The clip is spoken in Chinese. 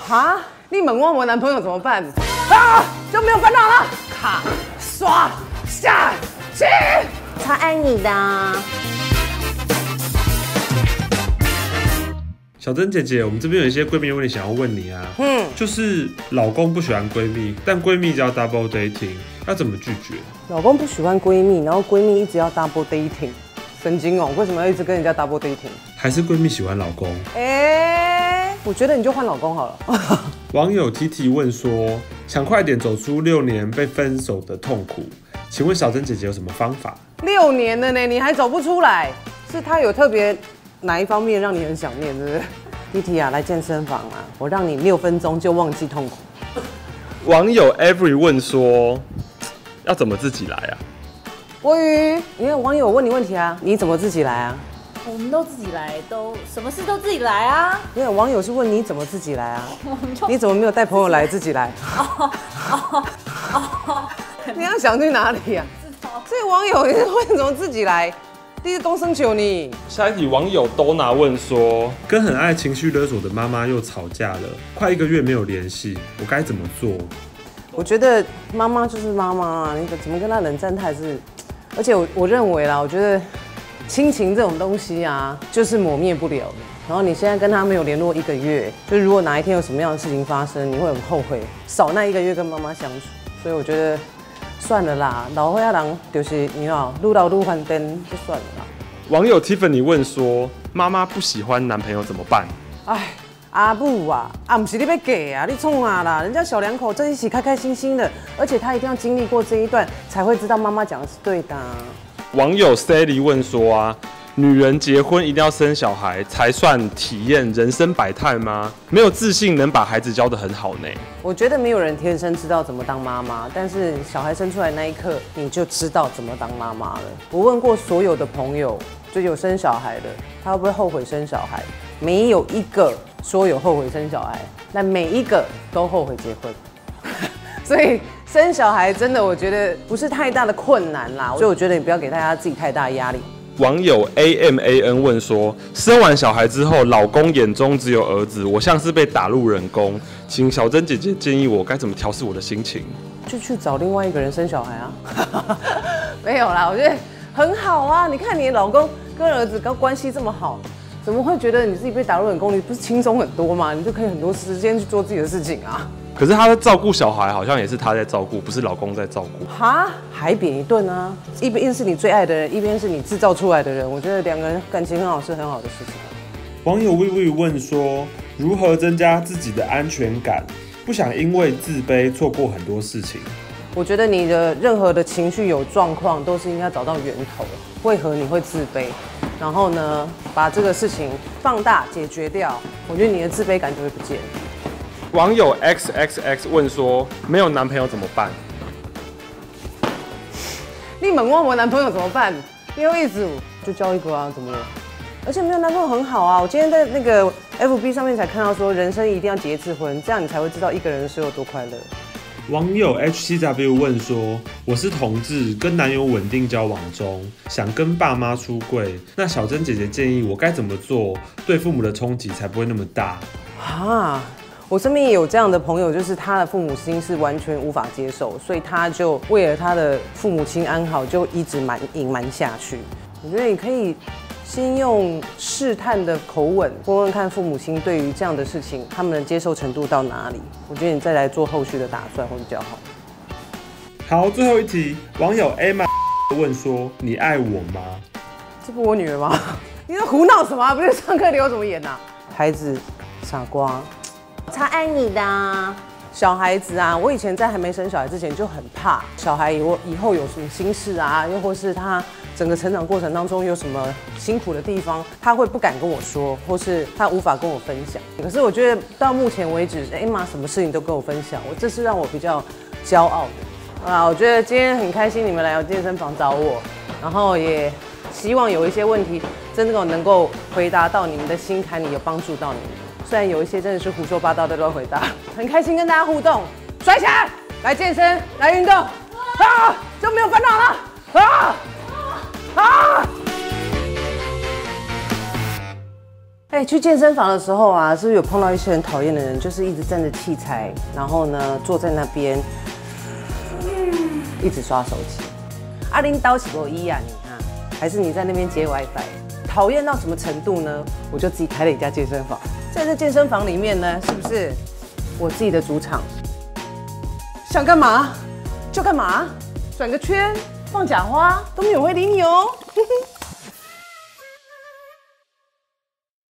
哈，你问我男朋友怎么办？啊，就没有烦恼了。卡刷下去， 超爱你的。 小珍姐姐，我们这边有一些闺蜜问题想要问你啊。就是老公不喜欢闺蜜，但闺蜜就要 double dating， 要怎么拒绝？ 老公不喜欢闺蜜，然后闺蜜一直要 double dating， 神经哦！为什么要一直跟人家 double dating？ 还是闺蜜喜欢老公？ 我觉得你就换老公好了。 网友 TT 问说，想快点走出6年被分手的痛苦，请问小珍姐姐有什么方法 ？6年了呢，你还走不出来？是他有特别哪一方面让你很想念，是不是？TT 啊，来健身房啊，我让你6分钟就忘记痛苦。 网友 Every 问说，要怎么自己来啊？ 国瑜，你看网友问你问题啊，你怎么自己来啊？ 我们都自己来，都什么事都自己来啊。 没有，网友是问你怎么自己来啊？你怎么没有带朋友来自己来？你要想去哪里啊？这网友你为什么自己来？第一公生求你。 下一题，网友 Donna 问说，跟很爱情绪勒索的妈妈又吵架了，快1个月没有联系，我该怎么做？ 我觉得妈妈就是妈妈，你怎么跟她冷战，她还是……而且我认为啦，我觉得亲情这种东西啊，就是抹灭不了的。然后你现在跟她没有联络1个月，就如果哪一天有什么样的事情发生，你会很后悔少那1个月跟妈妈相处。所以我觉得算了啦，老岁仔人就是你好，愈老愈烦灯，就算了啦。 网友 Tiffany 问说，妈妈不喜欢男朋友怎么办？ 哎，阿母啊，不是你要嫁啊，你冲啊啦！人家小两口在一起开开心心的，而且他一定要经历过这一段，才会知道妈妈讲的是对的啊。 网友 Sally 问说啊，女人结婚一定要生小孩才算体验人生百态吗？没有自信能把孩子教得很好呢？ 我觉得没有人天生知道怎么当妈妈，但是小孩生出来那一刻，你就知道怎么当妈妈了。我问过所有的朋友，就有生小孩的，他会不会后悔生小孩？没有一个说有后悔生小孩，但每一个都后悔结婚。所以生小孩真的，我觉得不是太大的困难啦。所以我觉得你不要给大家自己太大的压力。 网友 AMAN 问说，生完小孩之后，老公眼中只有儿子，我像是被打入冷宫，请小珍姐姐建议我该怎么调试我的心情？ 就去找另外一个人生小孩啊。没有啦，我觉得很好啊。你看你的老公跟儿子关系这么好，怎么会觉得你自己被打入冷宫？你不是轻松很多吗？你就可以很多时间去做自己的事情啊。 可是他在照顾小孩，好像也是他在照顾，不是老公在照顾。 哈，海扁一顿啊！一边是你最爱的人，一边是你制造出来的人，我觉得2个人感情很好是很好的事情。 网友 Vivi 问说，如何增加自己的安全感？不想因为自卑错过很多事情。 我觉得你的任何的情绪有状况，都是应该找到源头，为何你会自卑？然后呢，把这个事情放大解决掉，我觉得你的自卑感就会不见。 网友 XXX 问说，没有男朋友怎么办？ 你问我男朋友怎么办？你有意思就交一个啊，怎么了？而且没有男朋友很好啊！我今天在那个 FB 上面才看到说，人生一定要结一次婚，这样你才会知道一个人的时候有多快乐。 网友 HCW 问说，我是同志，跟男友稳定交往中，想跟爸妈出柜，那小珍姐姐建议我该怎么做，对父母的冲击才不会那么大？ 啊，我身边也有这样的朋友，就是他的父母亲是完全无法接受，所以他就为了他的父母亲安好，就一直隐瞒下去。我觉得你可以先用试探的口吻问问看父母亲对于这样的事情，他们的接受程度到哪里。我觉得你再来做后续的打算会比较好。 好，最后一题，网友 Emma 问说，你爱我吗？ 这不我女儿吗？你在胡闹什么？不是上课留怎么演啊？孩子，傻瓜， 超爱你的。 小孩子啊，我以前在还没生小孩之前就很怕小孩以后有什么心事啊，又或是他整个成长过程当中有什么辛苦的地方，他会不敢跟我说，或是他无法跟我分享。可是我觉得到目前为止，Emma 什么事情都跟我分享，这是让我比较骄傲的啊。我觉得今天很开心你们来我健身房找我，然后也希望有一些问题真的能够回答到你们的心坎里，有帮助到你们。虽然有一些真的是胡说八道的乱回答，很开心跟大家互动，甩起来，来健身，来运动，啊，就没有烦恼了，啊！ 哎，去健身房的时候啊，是不是有碰到一些很讨厌的人，就是一直站着器材，然后呢坐在那边，一直刷手机。阿林刀喜不一啊你啊，还是你在那边接 WiFi？ 讨厌到什么程度呢？我就自己开了一家健身房，在这健身房里面呢，是不是我自己的主场？想干嘛就干嘛，转个圈、放假花都没有人会理你哦。